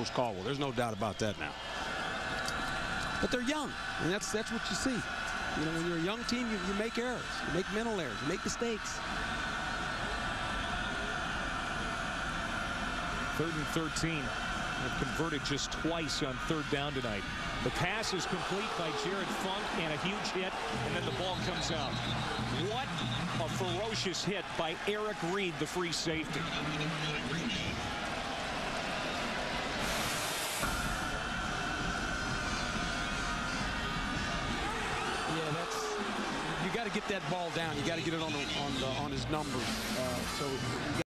Coach Caldwell. There's no doubt about that now. But they're young, and that's what you see. You know, when you're a young team, you make errors. You make mental errors. You make mistakes. 3rd and 13. They've converted just twice on 3rd down tonight. The pass is complete by Jared Funk, and a huge hit, and then the ball comes out. What a ferocious hit by Eric Reid, the free safety. You got to get that ball down. You got to get it on his numbers. So